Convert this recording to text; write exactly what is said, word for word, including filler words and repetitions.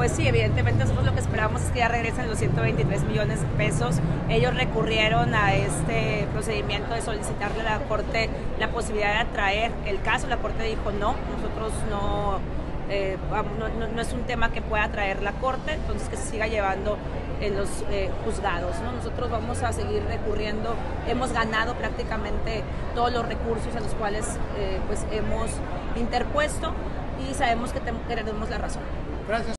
Pues sí, evidentemente nosotros lo que esperamos es que ya regresen los ciento veintitrés millones de pesos. Ellos recurrieron a este procedimiento de solicitarle a la Corte la posibilidad de atraer el caso. La Corte dijo no, nosotros no, eh, no, no, no es un tema que pueda traer la Corte, entonces que se siga llevando en los eh, juzgados, ¿no? Nosotros vamos a seguir recurriendo, hemos ganado prácticamente todos los recursos a los cuales eh, pues hemos interpuesto y sabemos que tenemos la razón. Gracias.